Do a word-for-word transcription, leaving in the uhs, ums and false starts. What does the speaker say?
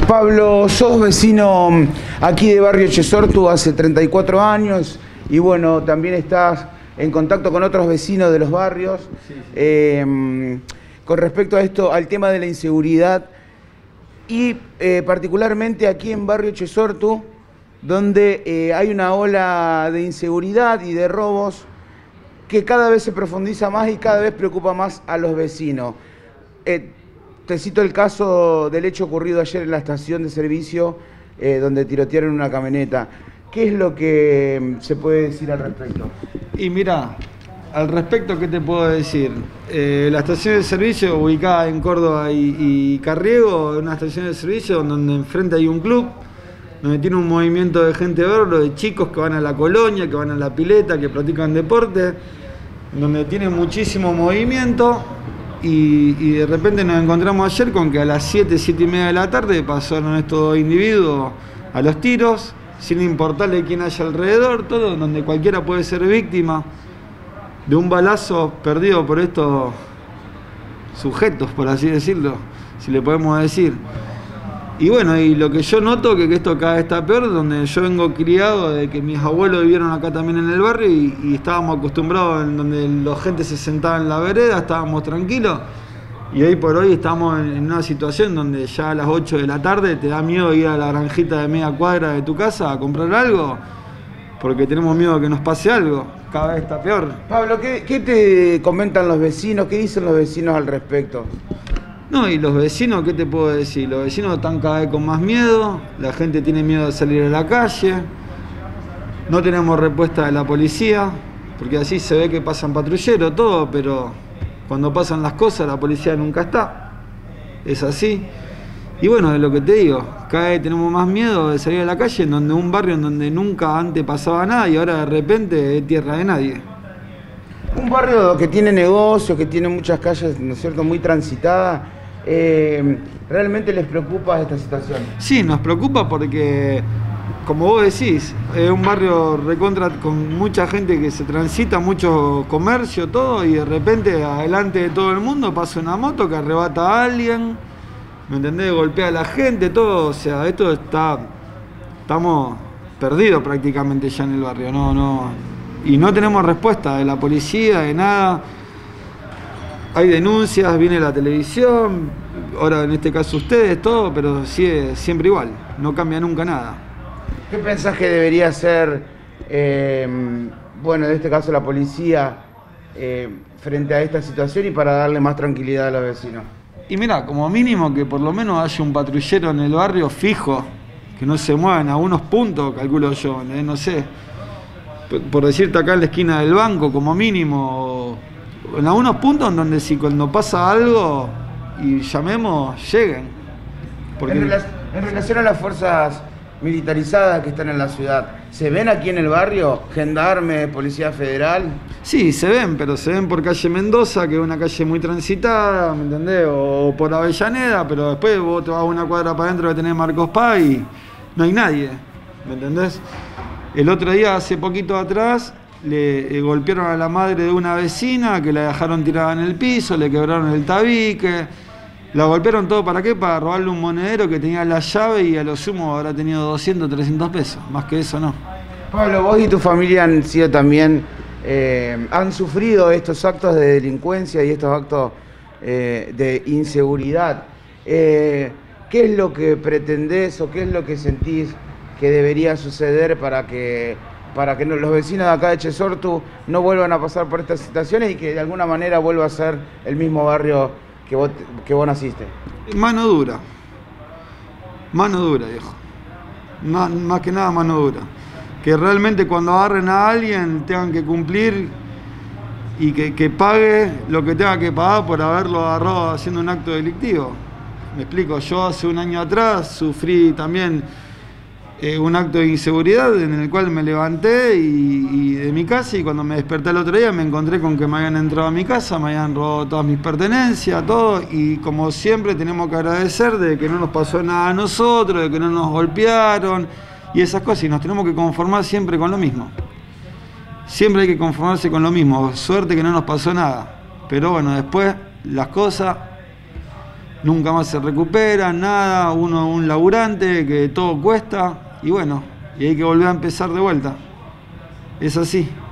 Pablo, sos vecino aquí de Barrio Chesortu hace treinta y cuatro años y bueno, también estás en contacto con otros vecinos de los barrios. Sí, sí. Eh, con respecto a esto, al tema de la inseguridad y eh, particularmente aquí en Barrio Chesortu, donde eh, hay una ola de inseguridad y de robos que cada vez se profundiza más y cada vez preocupa más a los vecinos. Eh, te cito el caso del hecho ocurrido ayer en la estación de servicio, eh, donde tirotearon una camioneta. ¿Qué es lo que se puede decir al respecto? Y mira, al respecto, ¿qué te puedo decir? Eh, la estación de servicio ubicada en Córdoba y, y Carriego, una estación de servicio donde enfrente hay un club, donde tiene un movimiento de gente verlo, de chicos que van a la colonia, que van a la pileta, que practican deporte, donde tiene muchísimo movimiento. Y, y de repente nos encontramos ayer con que a las siete, siete y media de la tarde pasaron estos dos individuos a los tiros, sin importarle quién haya alrededor, todo, donde cualquiera puede ser víctima de un balazo perdido por estos sujetos, por así decirlo, si le podemos decir. Y bueno, y lo que yo noto que, que esto cada vez está peor, donde yo vengo criado de que mis abuelos vivieron acá también en el barrio y, y estábamos acostumbrados en donde la gente se sentaba en la vereda, estábamos tranquilos, y hoy por hoy estamos en, en una situación donde ya a las ocho de la tarde te da miedo ir a la granjita de media cuadra de tu casa a comprar algo, porque tenemos miedo de que nos pase algo. Cada vez está peor. Pablo, ¿qué, qué te comentan los vecinos? ¿Qué dicen los vecinos al respecto? No, y los vecinos, ¿qué te puedo decir? Los vecinos están cada vez con más miedo, la gente tiene miedo de salir a la calle, no tenemos respuesta de la policía, porque así se ve que pasan patrulleros, todo, pero cuando pasan las cosas la policía nunca está, es así. Y bueno, de lo que te digo, cada vez tenemos más miedo de salir a la calle, en donde un barrio en donde nunca antes pasaba nada y ahora de repente es tierra de nadie. Un barrio que tiene negocios, que tiene muchas calles, ¿no es cierto?, muy transitadas. Eh, ¿Realmente les preocupa esta situación? Sí, nos preocupa porque, como vos decís, es un barrio recontra con mucha gente que se transita, mucho comercio, todo, y de repente adelante de todo el mundo pasa una moto que arrebata a alguien, ¿me entendés? Golpea a la gente, todo, o sea, esto está, estamos perdidos prácticamente ya en el barrio, no, no, y no tenemos respuesta de la policía, de nada. Hay denuncias, viene la televisión, ahora en este caso ustedes, todo, pero sigue siempre igual, no cambia nunca nada. ¿Qué pensás que debería hacer, eh, bueno, en este caso la policía, eh, frente a esta situación y para darle más tranquilidad a los vecinos? Y mira, como mínimo que por lo menos haya un patrullero en el barrio fijo, que no se muevan a unos puntos, calculo yo, eh, no sé, por decirte acá en la esquina del banco, como mínimo, en algunos puntos en donde si cuando pasa algo y llamemos, lleguen. Porque... En, relación, en relación a las fuerzas militarizadas que están en la ciudad, ¿se ven aquí en el barrio gendarme, policía federal? Sí, se ven, pero se ven por calle Mendoza, que es una calle muy transitada, ¿me entendés? O por Avellaneda, pero después vos te vas a una cuadra para adentro que tenés Marcos Paz y no hay nadie, ¿me entendés? El otro día, hace poquito atrás, le eh, golpearon a la madre de una vecina que la dejaron tirada en el piso, le quebraron el tabique, la golpearon todo, ¿para qué? Para robarle un monedero que tenía la llave y a lo sumo habrá tenido doscientos, trescientos pesos, más que eso no. Pablo, vos y tu familia han sido también, eh, han sufrido estos actos de delincuencia y estos actos eh, de inseguridad. Eh, ¿Qué es lo que pretendés o qué es lo que sentís que debería suceder para que, para que los vecinos de acá de Chesortu no vuelvan a pasar por estas situaciones y que de alguna manera vuelva a ser el mismo barrio que vos, que vos naciste? Mano dura. Mano dura, viejo. Más, más que nada mano dura. Que realmente cuando agarren a alguien tengan que cumplir y que, que pague lo que tenga que pagar por haberlo agarrado haciendo un acto delictivo. Me explico, yo hace un año atrás sufrí también Eh, un acto de inseguridad en el cual me levanté y, y de mi casa, y cuando me desperté el otro día me encontré con que me habían entrado a mi casa, me habían robado todas mis pertenencias, todo, y como siempre tenemos que agradecer de que no nos pasó nada a nosotros, de que no nos golpearon y esas cosas, y nos tenemos que conformar siempre con lo mismo. Siempre hay que conformarse con lo mismo, suerte que no nos pasó nada, pero bueno, después las cosas nunca más se recuperan, nada, uno un laburante que todo cuesta y bueno, y hay que volver a empezar de vuelta. Es así.